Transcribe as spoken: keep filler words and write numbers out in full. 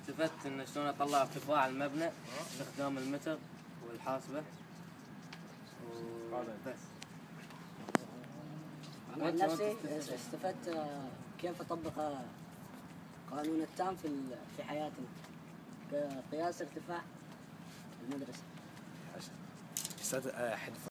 استفدت إن شلون أطلع ارتفاع المبنى باستخدام المتر والحاسبة وبس. أنا عن نفسي استفدت كيف أطبق قانون التام في في حياتنا كقياس ارتفاع المدرسة. أستاذ